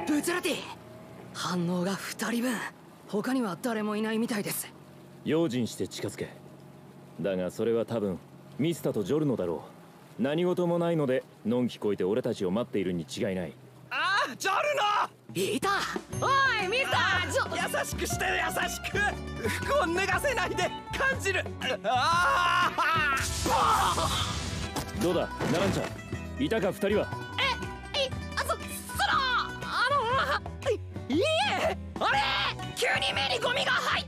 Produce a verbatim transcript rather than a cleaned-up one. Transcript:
ブツラティ、反応がふたりぶん。他には誰もいないみたいです。 用心して近づけ。だがそれは多分ミスタとジョルノだろう。何事もないのでのんきこいて俺たちを待っているに違いない。 ああ、ジョルノいた。おいミスタージョ。 優しくして優しく。服を脱がせないで感じる。ああどうだナランちゃん、いたか二人は。 えいあそそのあのいいえ、あれ急に目にゴミが入っ